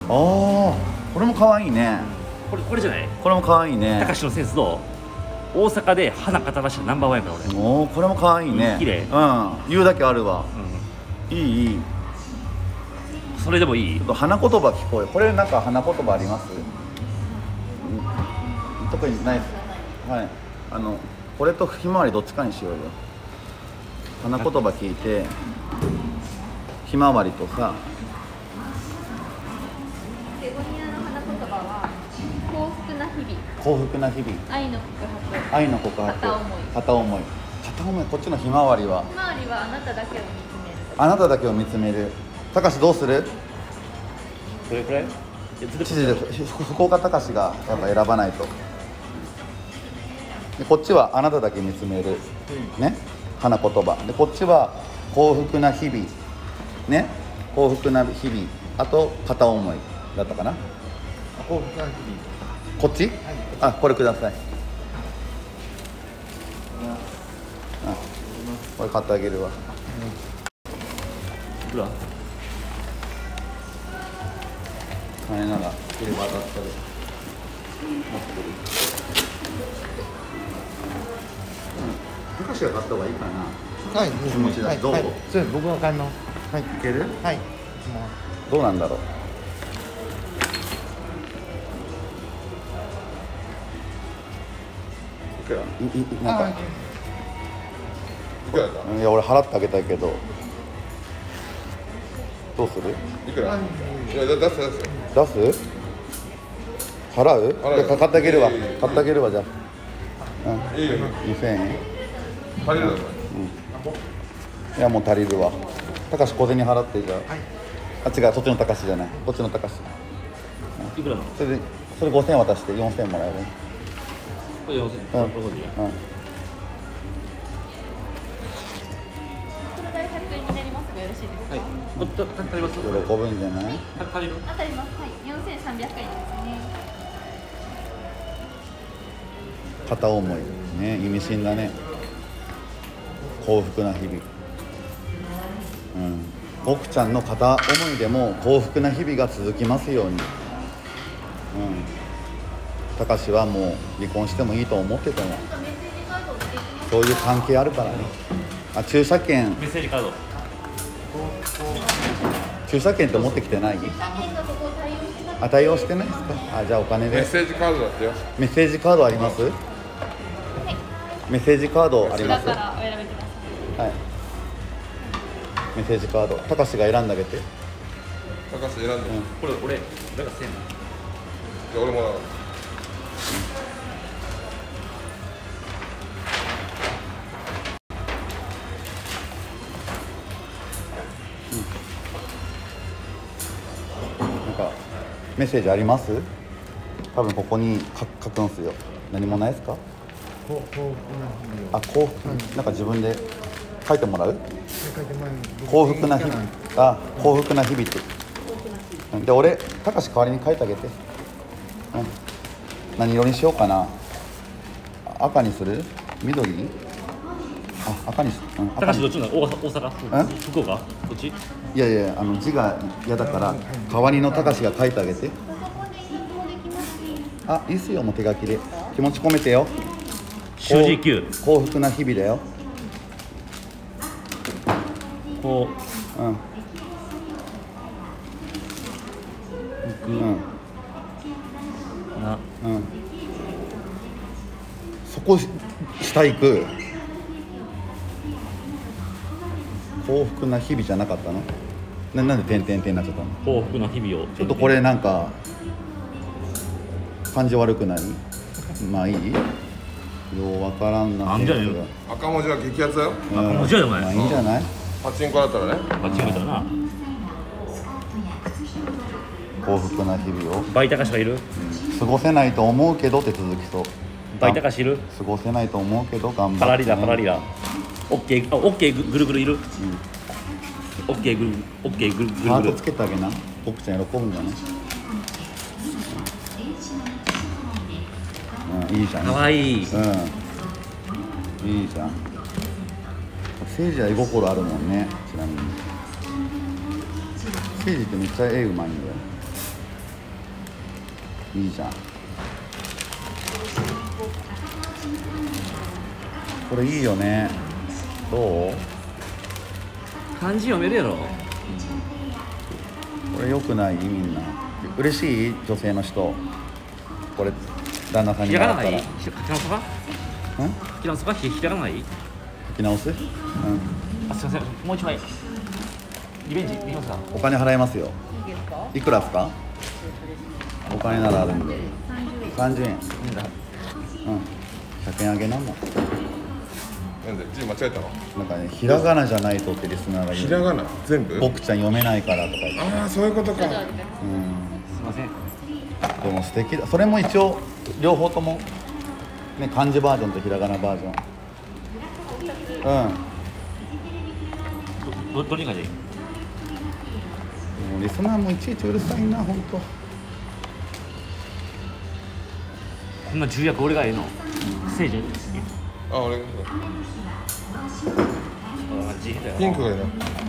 ああ、これも可愛いね。 これじゃない？ これも可愛いね。 高橋のセンスと大阪で花形らしいナンバーワンやから俺。 おお、これも可愛いね。 綺麗。 うん、言うだけあるわ。いいいい。 それでもいい？ ちょっと花言葉聞こえ。これなんか花言葉あります？特にないです。はい。これとひまわりどっちかにしようよ。花言葉聞いて、ひまわりとさ。 ベゴニアの花言葉は幸福な日々。 幸福な日々。 愛の告白。 愛の告白。 片思い。 片思い。片思い。こっちのひまわりは。 ひまわりはあなただけを見つめる。 あなただけを見つめる。たかしどうする？ これくらい？ 知事で福岡たかしがやっぱ選ばないと。でこっちはあなただけ見つめる。ね。花言葉。でこっちは幸福な日々。ね。幸福な日々。あと片思いだったかな。 幸福な日々。 こっち？あ、これください。あ、これ買ってあげるわ。 いくら？ 金なら入れ渡ったで。高橋が買った方がいいかな。 はい、 気持ちだ。どう？ そう、僕が買います。はい、 いける？ はい。 どうなんだろう。いくら？なんか。 いくらだ？ いや、俺払ってあげたいけど。どうする？ いくら？いや、出す。 出す？払う？ 払うよ。 買ってあげるわ。買ってあげるわ、じゃあ。 いいよ。 2000円。 足りるの？ いや、もう足りるわ。高橋小銭払ってじゃあ。あ、違う、そっちの高橋じゃない。こっちの高橋。 いくらの？ それ5000円渡して4000円もらえる。 これ4000円。 うん。 これが100円になりますがよろしいですか？ はい。足ります？ 喜ぶんじゃない？ 足りる？ 当たります。はい、4300円ですね。 片思いね、意味深だね。幸福な日々。奥ちゃんの片思いでも幸福な日々が続きますように。たかしはもう離婚してもいいと思ってても、そういう関係あるからね。あ、駐車券。 メッセージカード。 駐車券って持ってきてない？あ、対応してないですか？あ、じゃあお金で。 メッセージカードだってよ。 メッセージカードあります？メッセージカードあります？ こちらからお選びください。 はい。メッセージカード、たかしが選んであげて。 高橋選んで。 これ俺が1000円。 じゃあ俺もらう。 なんかメッセージあります？多分ここに書くんすよ。何もないですか？ 幸福な日々を。 あ、幸福、なんか自分で書いてもらう？ 書いてもらう。 幸福な日々。あ、幸福な日々って。で、俺、たかし代わりに書いてあげて。何色にしようかな。赤にする？緑？あ、赤にする。 高橋どっちなの？大阪？福岡？こっち？ いやいや、字が嫌だから代わりのたかしが書いてあげて。あ、いいっすよ、もう手書きで。気持ち込めてよ。 習字9。 幸福な日々だよ。 こう。 そこ下行く。幸福な日々じゃなかったの？なんで点々点になっちゃったの？ 幸福な日々を。 ちょっとこれなんか感じ悪くない？まあいい？ようわからんな。 なんじゃねえよ。 赤文字は激アツだよ。 赤文字やよお前。 まあいいんじゃない？ パチンコだったらね。 パチンコだな。 幸福な日々を倍高しがいる？ 過ごせないと思うけどって続きそう。 倍高しいる？ 過ごせないと思うけど頑張って、ね。 パラリラパラリラ。オッケー、オッケーぐるぐるいる？オッケーぐるオッケーぐるぐる。 ハートつけてあげな。奥ちゃん喜ぶんじゃない？いいじゃん。 かわいい。 いいじゃん。セイジは絵心あるもんね。ちなみに。セイジってめっちゃ絵うまいんだよ。 いいじゃん。これいいよね。どう？ 漢字読めるやろ。 これ良くない？みんな嬉しい？女性の人これ旦那さんひにもらったららがなない？書き直すか？ うん？ 書き直すか？ひらがなない？ 書き直す？うん。 あ、すいません。もう一枚。リベンジできますか？ お金払いますよ。 いいですか？ いくらですか？お金ならあるんで30円。うん、100円あげなんも。 なんで字間違えたの？ なんかね、ひらがなじゃないとってリスナーが言う。 ひらがな全部？ 僕ちゃん読めないからとか言って。 ああそういうことか。 うん。 すいません。 でも素敵だ。それも一応両方ともね、漢字バージョンとひらがなバージョン。うん。 どれがいい？ もうリスナーもいちいちうるさいな、本当。 こんな重役俺がええの。聖人。 あ俺ピンクがいいな。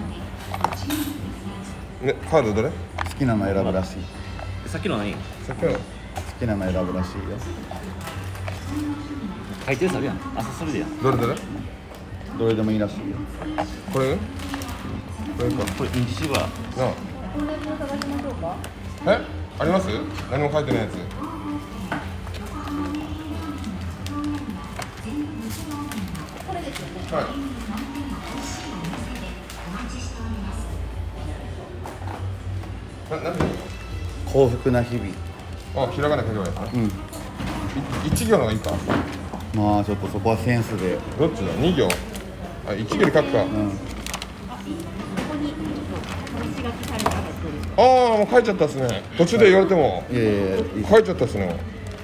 ねカードどれ？ 好きなの選ぶらしい。 さっきの何？ さっきの好きなの選ぶらしいよ。 書いてるやつあるやん。あ、それでやん。 どれどれ？ どれでもいいらしいよ。 これ？これか。 これインチはなあ。 これも探しましょうか？ え？あります？何も書いてないやつ。 これですよね。 はい。なんで？ 幸福な日々。 あ、ひらがな書けばいいの？ うん。 一行の方がいいか。 まあちょっとそこはセンスで。 どっちだ？二行。あ、一行で書くか。 うん。 ここにちょっと試し書きされたやつです。 ああ、もう書いちゃったっすね。途中で言われてもいやいやいやいい。 書いちゃったっすね。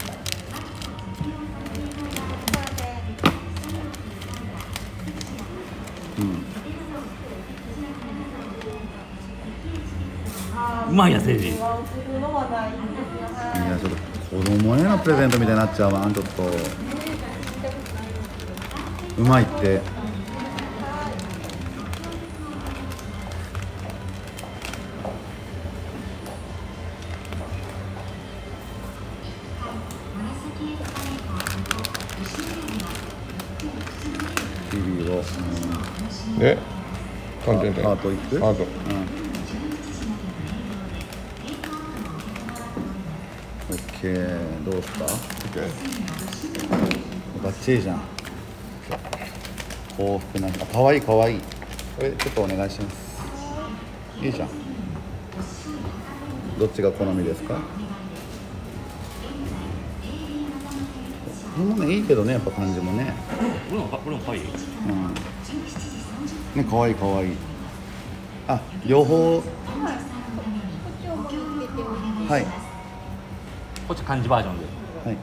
うまいや聖人。 いやちょっと子供へのプレゼントみたいになっちゃうわ。ちょっとうまいって。日々を、 で、コンテンツ。 ハートいく？ ハート。 うん。オッケー、どうですか？バッチリじゃん。幸福なんか可愛い可愛い。これちょっとお願いします。いいじゃん。どっちが好みですか？このもねいいけどね、やっぱ感じもね。 これも可愛い。 うん。ね、可愛い可愛い。あ、両方。 こっちを盛り付けておいて。 はいこっち漢字バージョンで。 はい。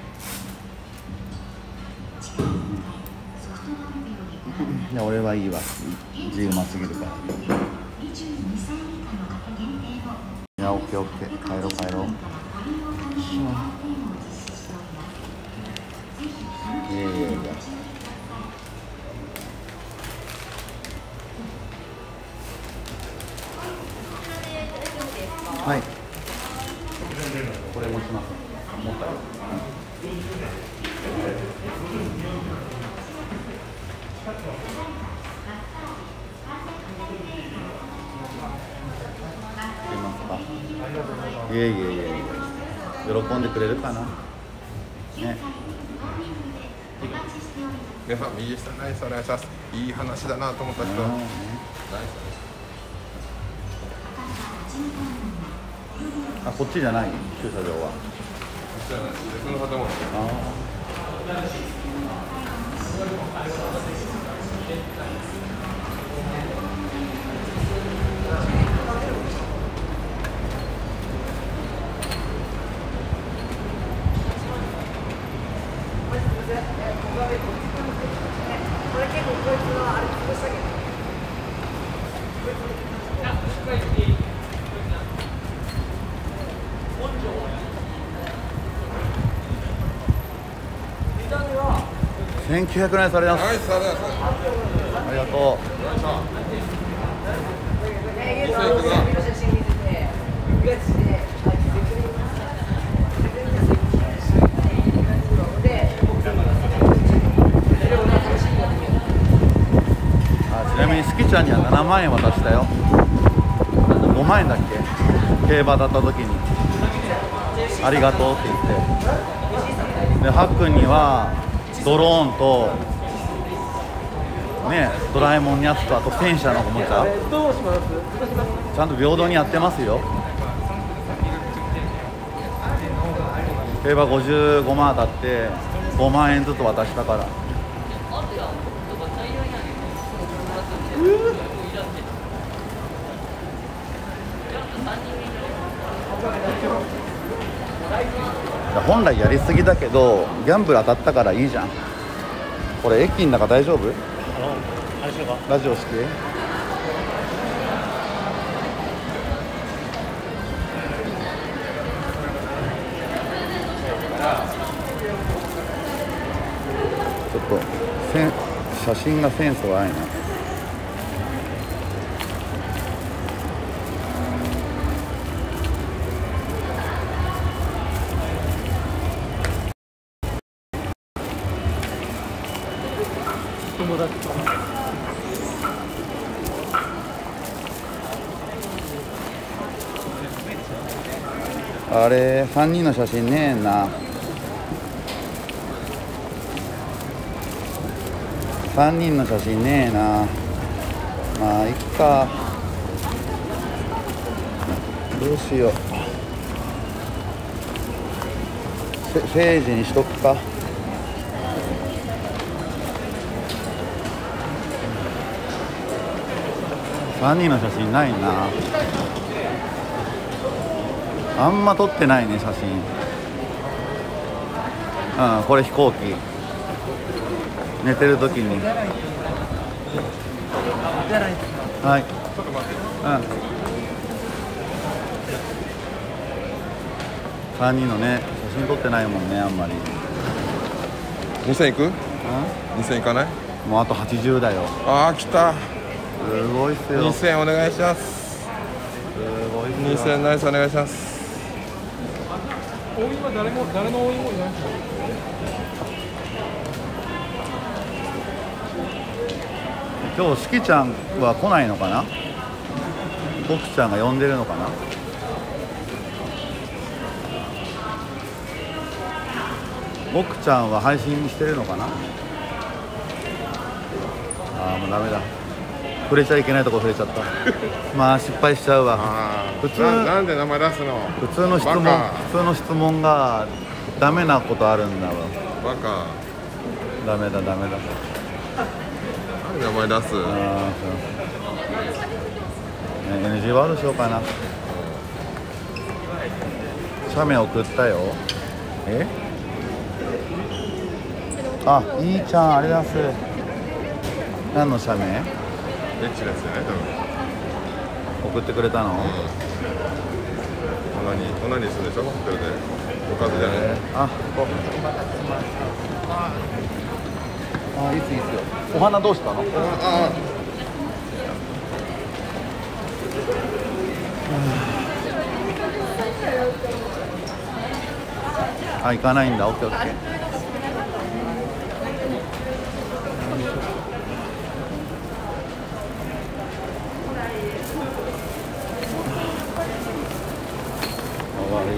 いや俺はいいわ。字うますぎるから。いやオッケーオッケー。帰ろう帰ろう。いやいやいや。はい。これ持ちます。持ったよ。出ますか。いえいえいえいえ。喜んでくれるかな。ね。 皆さん右下ナイスお願いします。いい話だなと思った人。ナイス。 あ、こっちじゃない駐車場は。 別の建物。 あ1900円されます。 ナイスありがとうございます。 ありがとう。 よいしょ。 ちゃんには7万円渡したよ。5万円だっけ、競馬だった時にありがとうって言って、でハックンにはドローンとね、ドラえもんのやつと、あと戦車のおもちゃちゃんと平等にやってますよ。競馬55万当たって5万円ずつ渡したから。本来やりすぎだけどギャンブル当たったからいいじゃん。これ駅の中大丈夫？ラジオ式？ちょっと写真がセンスがないな。あれ3人の写真ねえな。3人の写真ねえな。まあいっか、どうしよう。ページにしとくか。3人の写真ないな。あんま撮ってないね写真。うん、これ飛行機寝てる時に。はい、3人のね写真撮ってないもんね、あんまり。 2000行く？2000行かない？ もうあと80だよ。 ああ来た。 すごいっすよ。 2000お願いします。 すごいっすよ。 2000ナイスお願いします。 大井は誰の大井もいない。 今日しきちゃんは来ないのかな。僕ちゃんが呼んでるのかな。僕ちゃんは配信してるのかな。ああもうダメだ、触れちゃいけないとこ触れちゃったまあ失敗しちゃうわ。普通なんで名前出すの？ 普通の質問がダメなことあるんだわ。 バカ。 ダメだ。 なんで名前出す？ ああそう、ね、NG ワードしようかな。写メ送ったよ。あ、いいちゃん、ありがとうございます。何の写メ？ エッチなやつじゃない？多分送ってくれたの？ オナニーするでしょ？ホテルでおかずじゃない？ あ、ここ。あ、いいっすよ。お花どうしたの？あ、行かないんだ。オッケーオッケー。終わり。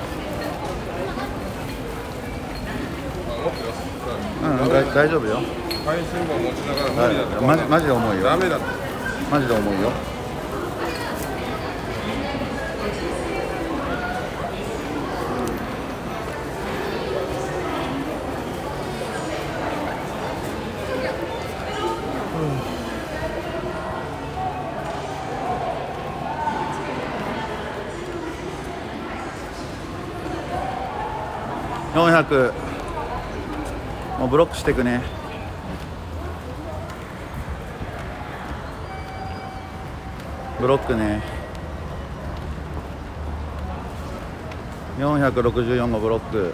大丈夫よ。 配信本持ちながら無理だって。 マジで重いよ。 ダメだって。 マジで重いよ。400もうブロックしていくね。ブロックね。464のブロック。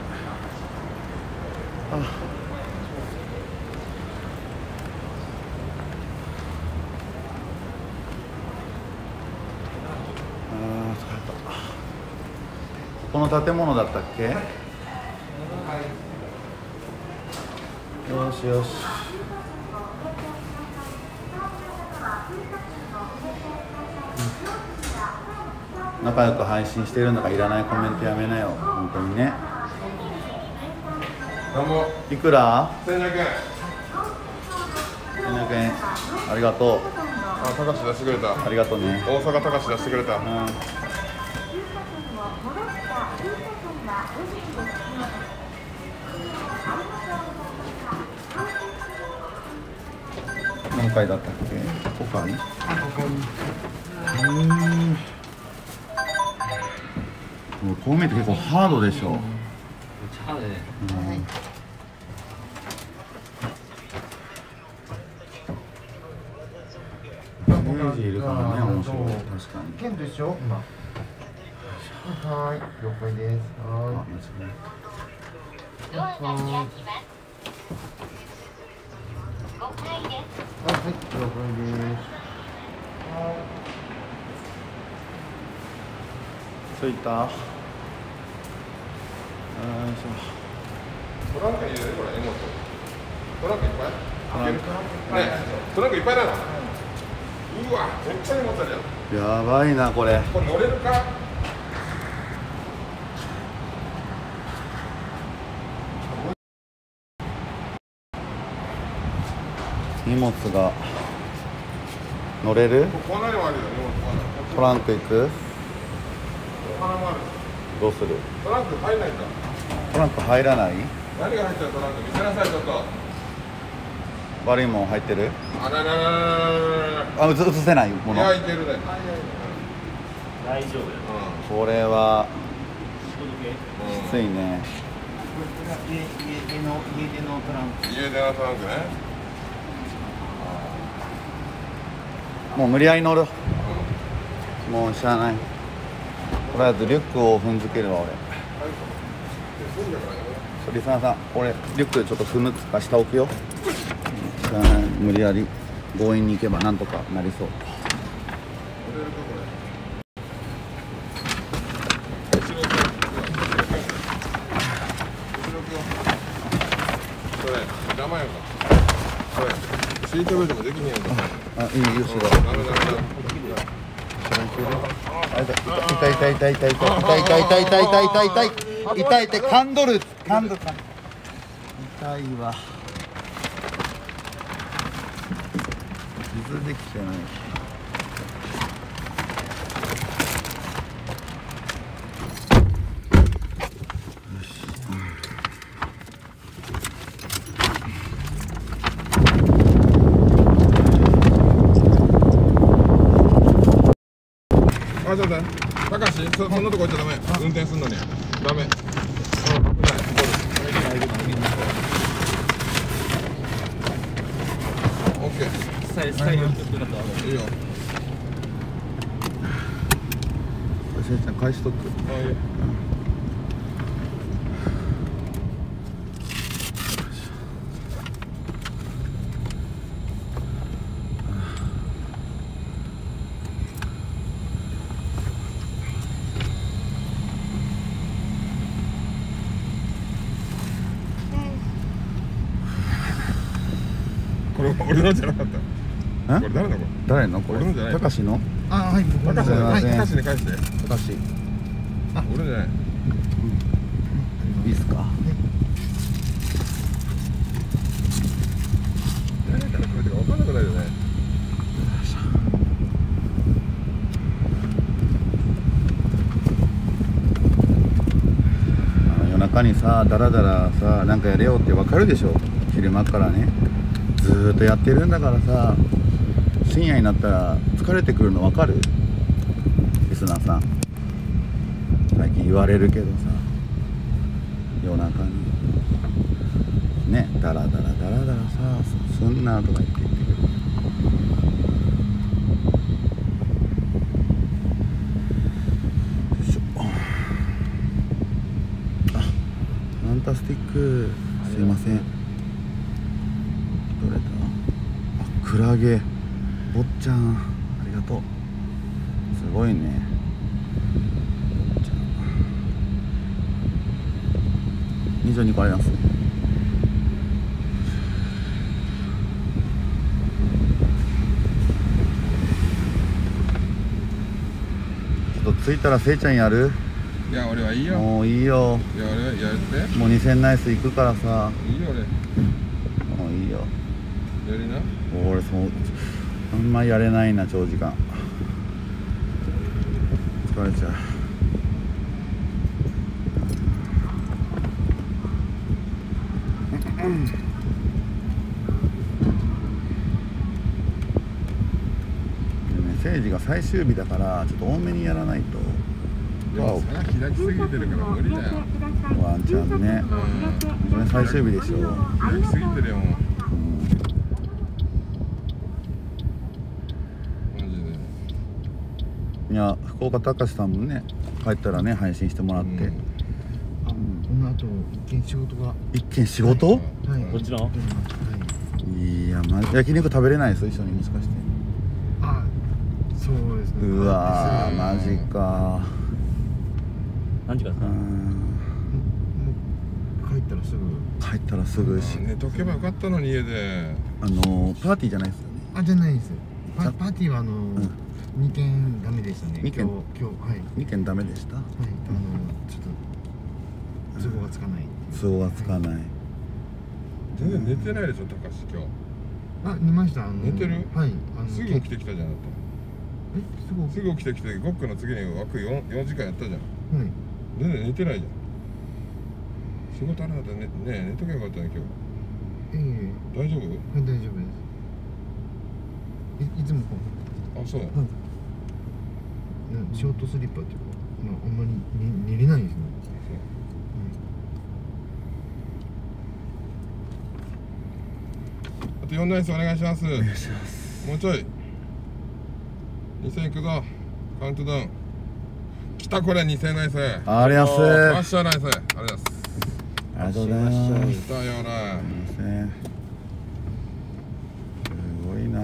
この建物だったっけ？よしよし。 仲良く配信してるんだからいらないコメントやめなよ本当にね。 どうもいくら 1200円。 200円ありがとう。 あ、高橋出してくれた。 ありがとうね。 大阪高橋出してくれた。 うん何回だったっけ5回。もうこう見ると結構ハードでしょ。 茶でミュージいるからね面白い。確かに。 剣でしょ今。はい、了解です。 あは間違えい。はい、了解です。 着いた。 トランクに入れるこれ荷物。トランクいっぱい？開ける？ね、トランクいっぱいだな。うわ、めっちゃ荷物あるじゃん。 やばいなこれ。 これ乗れるか？ 荷物が乗れる？ こんなにもあるよ、荷物。 トランク行く？ お花もある。 どうする？ トランク入んないんだ。 トランク入らない？ 何が入ってるトランク見せなさいちょっと。 悪いもん入ってる？ あらららららら。 あ、映せないもの。 いや、いけるね。 大丈夫やこれは仕事系きついね。 家でのトランク家でのトランクね。 もう無理やり乗る。もうしゃあない。とりあえずリュックを踏んづけるわ俺。リスナーさん、俺リュックちょっと踏むか下置くよ。しゃあない。無理やり強引に行けばなんとかなりそう。 それ邪魔やんか。それシートベルトもできねえやんか。 あ、いいよしろ。 ダメダメダメ。 痛い痛い痛い痛い痛い痛い痛い痛い痛い痛い痛い痛い痛いカンドルか痛いわ。傷できてない。 あ、そうだ。高橋、そんなとこ行っちゃダメ。運転すんのに。ダメ。オッケー。 スタイルちょっとよかったわいいよ。 せいちゃん返しとく。 あ、いいよ。これ俺のじゃなかった。これ誰のこれ？ 誰のこれ？ 俺のじゃないたかしの？ あ、はい。 高橋すいません高橋に返して。 たかし。 俺じゃない。 いいっすか？ 誰から来るか分かんなくなるよね。 夜中にさ、だらだらさ、なんかやれよってわかるでしょ。昼間からね。ずーっとやってるんだからさ、深夜になったら疲れてくるのわかる？リスナーさん。最近言われるけどさ、夜中にね、だらだらだらだらさ、すんなとか言ってくる。よいしょ。あ、ファンタスティック、すいません。どれだ？あ、クラゲ、坊ちゃん、ありがとう。すごいね。坊ちゃん。22個あります。 着いたらせいちゃんやる？ いや俺はいいよ。 もういいよ。 いや俺はやってもう2000ナイス行くからさ。 いいよ俺。 もういいよ。 やりな。 俺そうあんまりやれないな長時間。疲れちゃう。政治が最終日だからちょっと多めにやらないと。 いやそれは開きすぎてるから無理だよ。 ワンチャンね。それ最終日でしょ。 開きすぎてるよもう。マジで。 いや福岡隆さんもね帰ったらね配信してもらって。 この後一件仕事が。 一件仕事？ はい。 どっちの？ いや焼肉食べれないです一緒にもしかして。 あ、そうですね。 うわーマジか。 何時からさ？ もう帰ったらすぐ。 帰ったらすぐし。 寝とけばよかったのに家で。 パーティーじゃないですよね。 あ、じゃないです。パーティーは2件ダメでしたね。 二件今日はい。 2件ダメでした。 はい。ちょっと都合がつかない。 都合がつかない。 全然寝てないでしょ高橋今日。 あ、寝ました。 寝てる？ はい。 すぐ起きてきたじゃんだって。 すぐ起きすぐ起きてきて5区の次に枠 4時間やったじゃん。 はい。 全然寝てないじゃん。仕事あるんだったらね寝とけばよかったね今日。大丈夫？ はい、大丈夫です。いつもこあそう。 う、ショートスリッパっていうか、あんまり寝れないんですね。 あと4ナイスお願いします。 お願いします。 もうちょい。2000いくぞ。カウントダウン。来たこれ2000ナイス。 ありがとうございます。 マッシャーナイス。ありがとうございます。 ありがとうございます。 来たよな。 すごいな。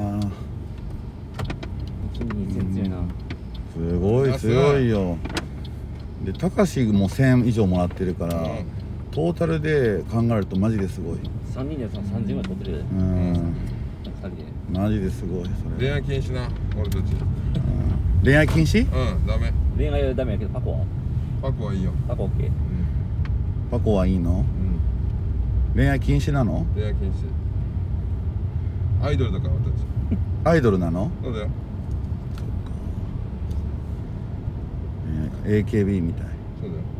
2000強いな。 すごい強いよ。で、たかしも1000以上もらってるから、トータルで考えるとマジですごい。 3人で3000ぐらい取ってるよ。 うん。 2人で。 マジですごいそ恋れ。 愛禁止な、俺たち。 恋愛禁止？ ダメ。 恋愛はダメやけど、パコは？ パコはいいよ。 パコ OK。 パコはいいの？恋愛禁止なの？ 恋愛禁止。アイドルだから俺たち。 アイドルなの？ そうだよ。 AKB みたい。 そうだよ。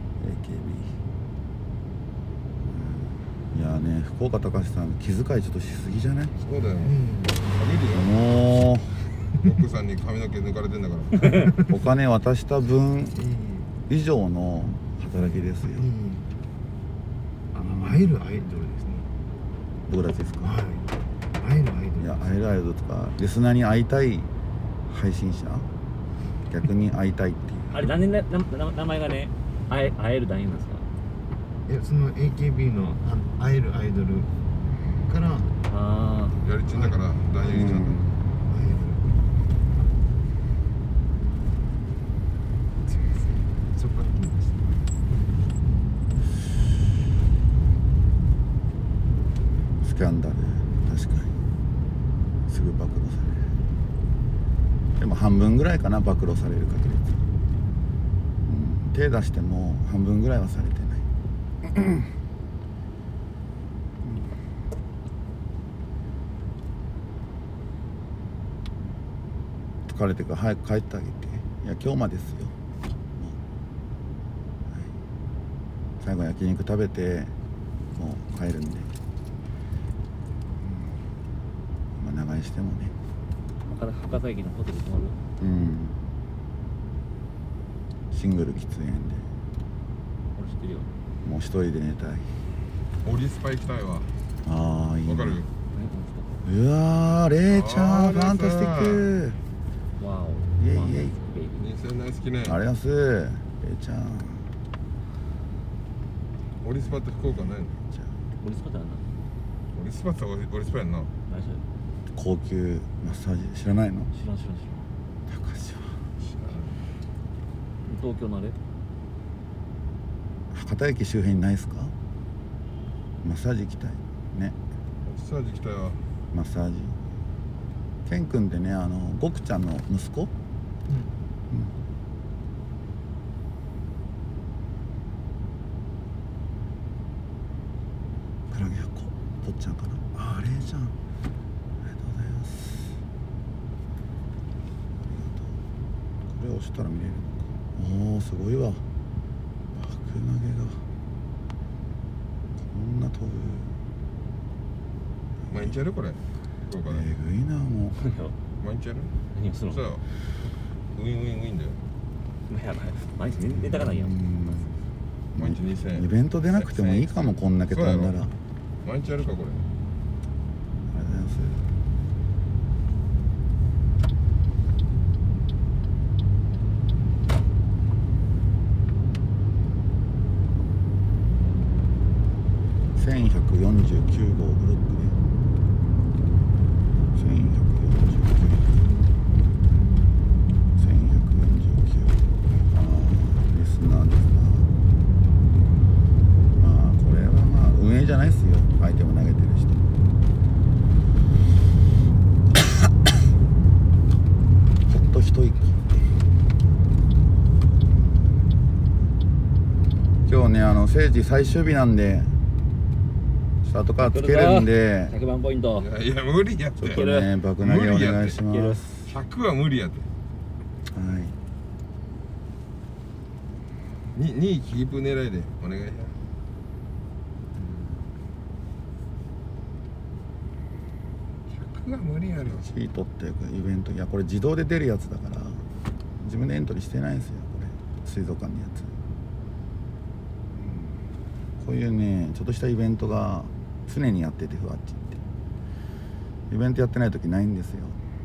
AKB。いやね、福岡隆さん気遣いちょっとしすぎじゃない？ そうだよ。見るよ。 もうロックさんに髪の毛抜かれてんだから。 お金渡した分以上の働きですよ。 会えるアイドルですね。 僕たちですか？ はい。会えるアイドル。 いや、会えるアイドルとかリスナーに会いたい配信者、逆に会いたいっていう。 あれ、なんで名前がね、会える男優なんですか？ いや、その AKB の会えるアイドルからあやりちんだから男優にちゃんと。 そこから聞きました。 スキャンダル、確かにすぐ暴露される。でも半分ぐらいかな、暴露される確率。手出しても半分ぐらいはされてない。疲れてから早く帰ってあげて。いや、今日までですよ。最後焼肉食べてもう帰るんで、まあ長居してもね。 博多駅のホテル泊まる？ シングル喫煙で俺知ってるよ。 もう一人で寝たい。 オリスパ行きたいわ。 ああ、いいね。 わかる？ うわー、レイちゃん、 あーファンタスティック。 わイエイイエイ。 2000ナイス記念。 ありがとうございます、レイちゃん。 オリスパって福岡ないの？ じゃ俺スパってなんだ？ オリスパってオリスパやんな。 何それ？ あ高級マッサージ知らないの？ 知らん。 高橋は東京のあれ？ 博多駅周辺にないですか？マッサージ行きたいね。 マッサージ行きたいわ。 マッサージ。ケン君ってね、ゴクちゃんの息子、 ら揚げ100個ぽっちゃんかな。あれじゃん。ありがとうございます。これ押したら見れるのか。おお、すごいわ。爆投げがこんな飛ぶ。 毎日やるこれ。どうかな。 えぐいなもう。 毎日やる。 何をするの。 そう。ウィンウィンウィンだよ。 いや毎日ネタがないやん。 毎日2000円。 イベント出なくてもいいかも、こんだけ飛んだら。 毎日やるかこれ。 ありがとうございます。1149号ブロックで1149ああリスナーですな。まあこれはまあ運営じゃないっすよ、アイテム投げてる人。ほっと一息。今日ね政治最終日なんで後からつけるんで、 100万ポイント。 いや無理やって。 ちょっとね爆投げお願いします。 100は無理やって。 はい。 2位キープ狙いでお願いします。100が無理やろ。 シートってイベント、いやこれ自動で出るやつだから自分でエントリーしてないんですよ、これ水族館のやつ。こういうねちょっとしたイベントが常にやってて、ふわっちってイベントやってない時ないんですよ。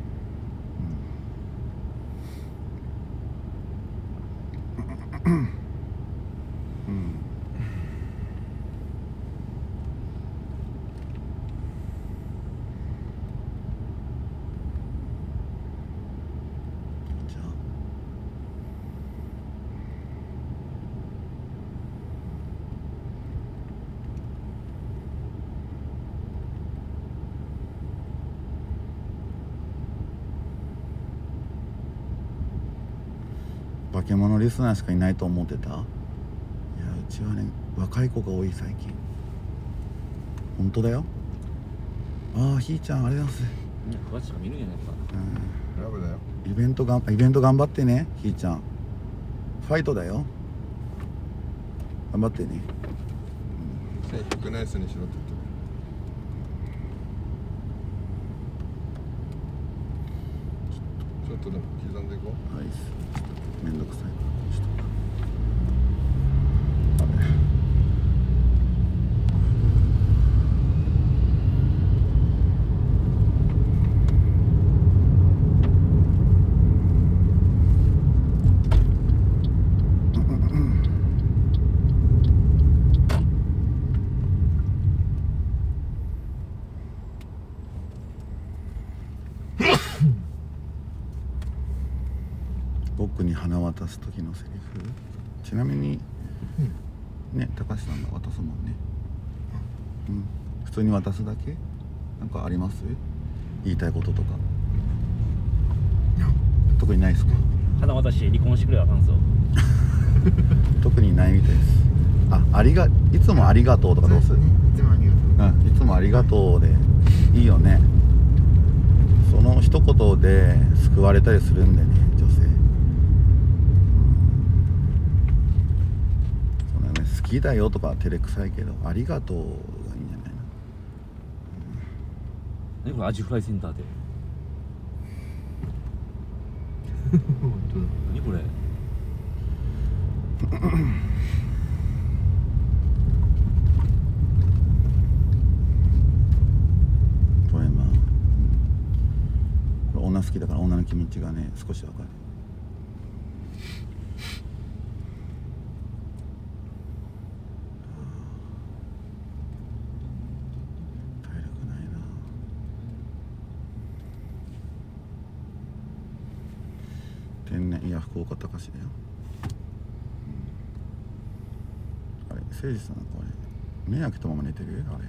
じゃあ化け物リスナーしかいないと思ってた。いやうちはね若い子が多い最近。本当だよ。ああひーちゃんありがとうございます。 ふわっちが見るんじゃないかラブだよ。 イベント頑張ってねひーちゃん。ファイトだよ、頑張ってね。 1100ナイスにしろって言ってる。ちょっとでも刻んでいこう。 はい、めんどくさいからこうしとく。僕に花渡す時のセリフ、ちなみにね高橋さんが渡すもんね。普通に渡すだけ。なんかあります？言いたいこととか特にないですか？ 花渡し離婚してくれよあかんぞ。 特にないみたいです。いつもありがとうとかどうする？ いつもありがとう。 いつもありがとうでいいよね。その一言で救われたりするんでね、女性。そんなね、好きだよとかは照れくさいけど、ありがとうがいいんじゃないの。 何これアジフライセンターで。 本当だ。 何これ。 ポエマー。これ女好きだから女の気持ちがね少しわかる。体力ないな。天然、いや福岡隆だよ。あれ誠司さんこれ目開けたまま寝てる？あれ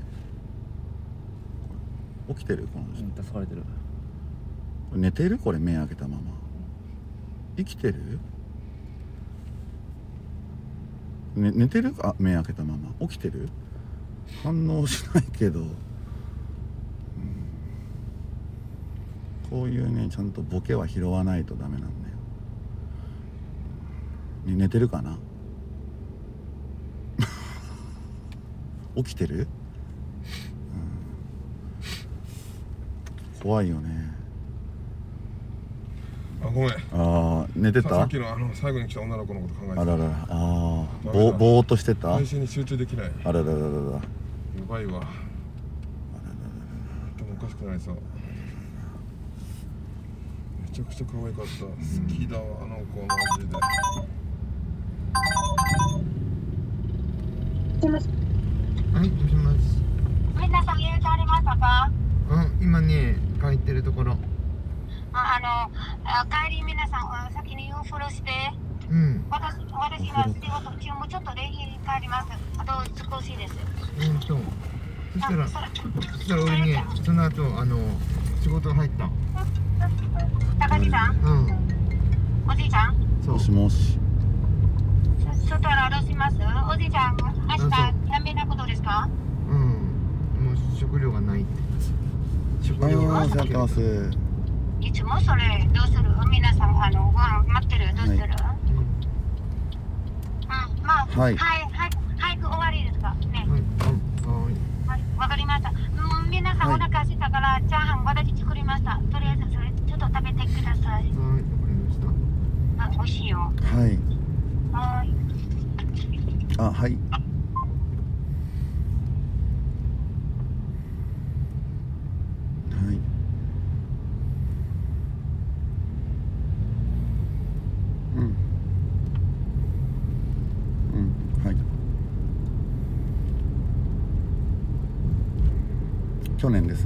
これ起きてる？この人助かれてる。 寝てる？これ目開けたまま生きてる？寝てる？目開けたまま起きてる？ 反応しないけど、こういうねちゃんとボケは拾わないとダメなんだよ、ね、寝てるかな起きてる、怖いよね。 あ、ごめん。 ああ、寝てた。 さっきの最後に来た女の子のこと考えてた。 あららら、ああ、ぼーっとしてた。 配信に集中できない。 あららららら。 やばいわ。頭おかしくなりそう。めちゃくちゃ可愛かった。好きだわ、あの子マジで。 はい、もしもし。 皆さん入れてありましたか？ 今ね、帰ってるところ。 帰り皆さん先にお風呂して、私今仕事中もちょっと礼儀帰ります。あと少しです。 そしたら俺ね、その後仕事入った。 高木さん、おじいちゃん、 もしもし。 外はどうします？おじいちゃん、明日ダメなことですか？ もう食料がないって。食料がやってます。 いつもそれどうする？皆さんご飯待ってる、どうする？まあ、早く終わりですかね。はい、わかりました。皆さんお腹空いたからチャーハン私作りました。とりあえずそれちょっと食べてください。 わかりました。 美味しいよ。 はい。 はい。 あ、はい。去年です。はい。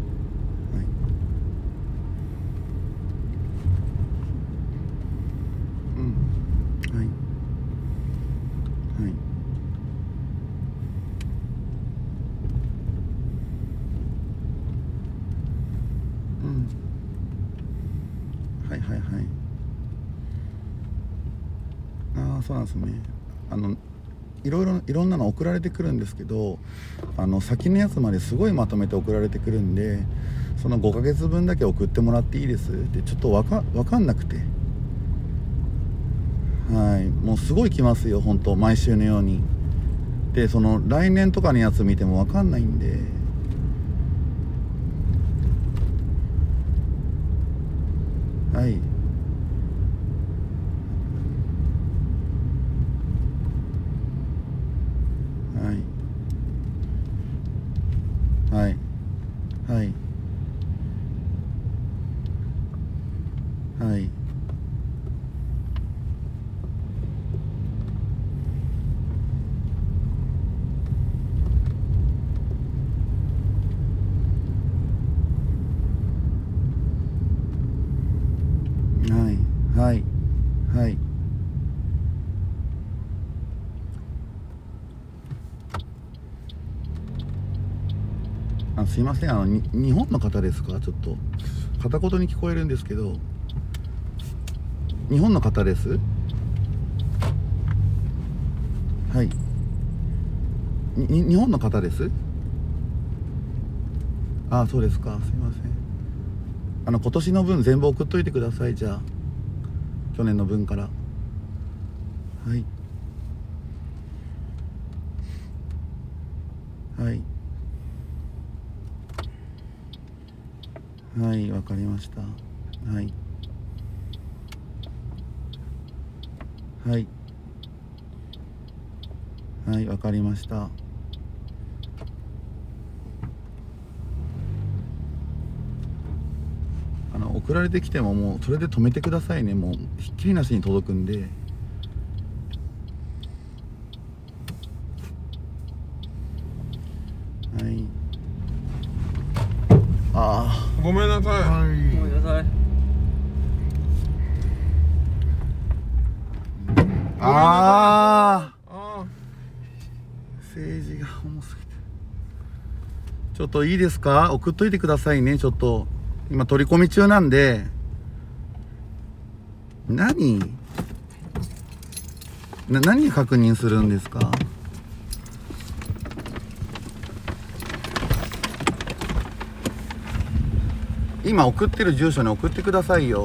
はい。はい。はいはいはい。ああ、そうなんですね。いろんなの送られてくるんですけど、先のやつまですごいまとめて送られてくるんで、その5ヶ月分だけ送ってもらっていいですってちょっとわかんなくて、はい、もうすごい来ますよ本当、毎週のように。でその来年とかのやつ見てもわかんないんで、はい。はい。はい。はい。はい。はい。すいません、日本の方ですか？ちょっと片言に聞こえるんですけど、日本の方です？はい。日本の方です？あ、そうですか。すいません。今年の分全部送っといてください。じゃあ去年の分から。はい。はい。はい、わかりました。はい。はい。はい、わかりました。送られてきてももうそれで止めてくださいね。もうひっきりなしに届くんで。はい。ああ。 ごめんなさい。 ごめんなさい。 ああ。政治が重すぎて。ちょっといいですか？送っといてくださいね。ちょっと今取り込み中なんで。何確認するんですか？ 今送ってる住所に送ってくださいよ。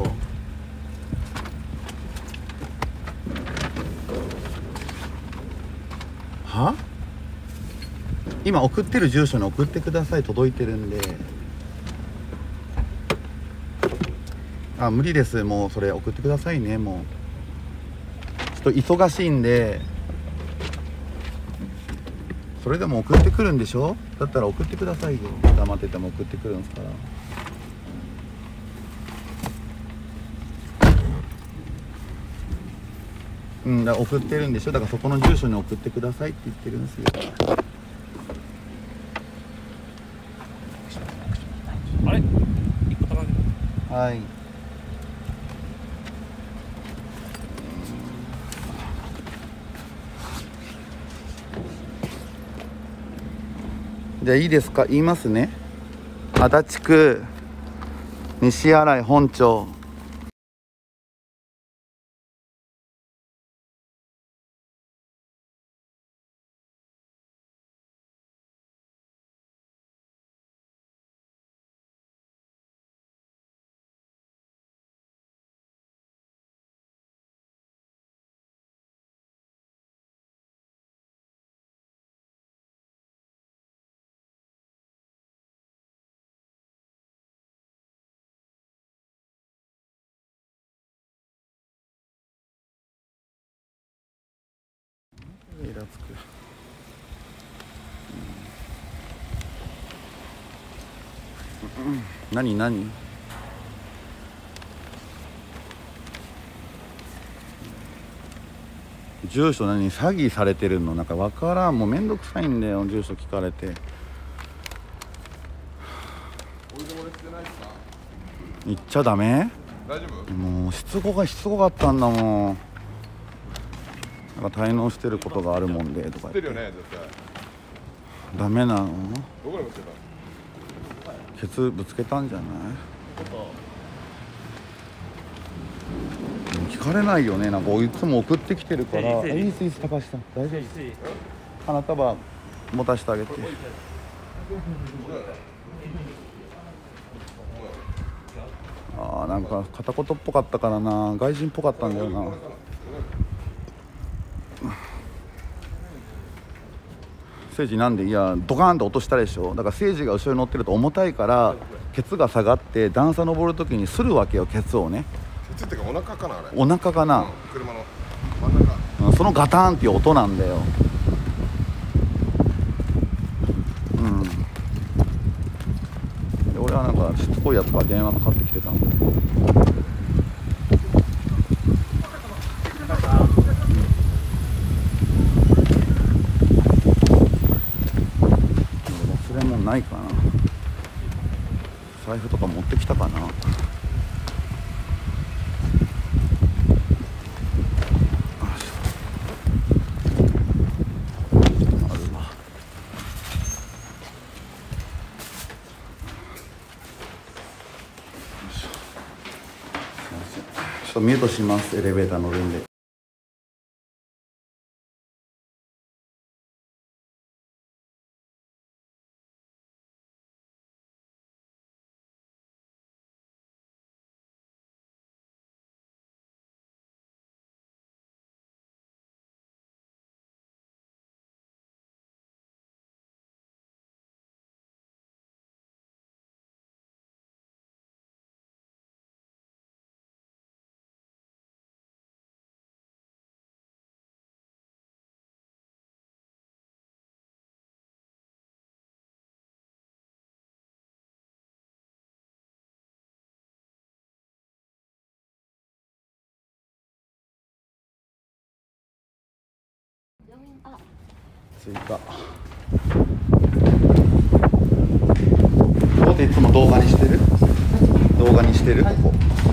は？今送ってる住所に送ってください。届いてるんで。あ、無理です。もうそれ送ってくださいね。もうちょっと忙しいんで。それでも送ってくるんでしょ。だったら送ってくださいよ。黙ってても送ってくるんですから。うん、だから送ってるんでしょ。だからそこの住所に送ってくださいって言ってるんですよ。 あれ一個頼んで。 はい。じゃあいいですか、言いますね。足立区西新井本町。イラつく。何何？住所何詐欺されてるの？なんかわからん。もうめんどくさいんだよ、住所聞かれて。行っちゃダメ？ 大丈夫？ もうしつこかったんだもん。なんか滞納してることがあるもんでとか言って。 知ってるよね、絶対。 ダメなの？ どこに持ってた？ ケツぶつけたんじゃない？聞かれないよね。なんかいつも送ってきてるから。いいスイス高橋さん大丈夫？花束持たせてあげて。ああ、なんか片言っぽかったからな。外人っぽかったんだよな。聖司なんで、いやドカーンと落としたでしょ。だから聖司が後ろに乗ってると重たいからケツが下がって段差登るときにするわけよ、ケツをね。 ケツってかお腹かなあれ。 お腹かな、 うん、車の真ん中。 そのガターンっていう音なんだよ。で俺はなんかしつこいやつから電話かかってきてたんで。忘れ物ないかな。財布とか持ってきたかな。ちょっとミュートします。エレベーター乗るんで。着いた。ここでいつも動画にしてる？動画にしてる？ここ。よ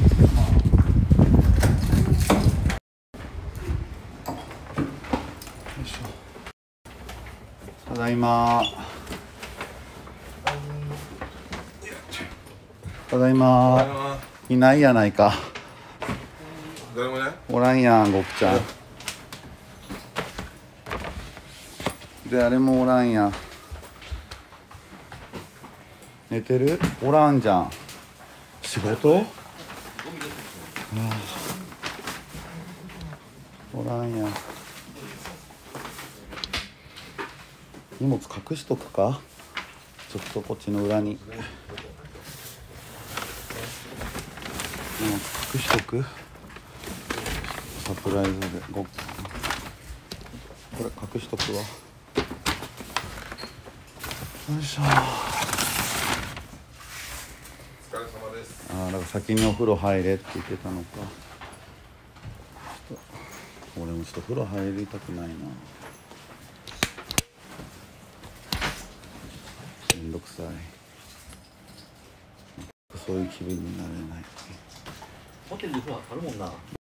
いしょ。ただいま。ただいま。いないやないか。 誰もね。 おらんやん、ごくちゃん。誰もおらんや。寝てる？おらんじゃん。 仕事？ああ、おらんや。荷物隠しとくか。ちょっとこっちの裏に。隠しとく。サプライズでこれ隠しとくわ。よいしょ。 お疲れ様です。 ああ、だから先にお風呂入れって言ってたのか。俺もちょっと風呂入りたくないな。めんどくさい。そういう気分になれない。 ホテルで風呂あるもんな。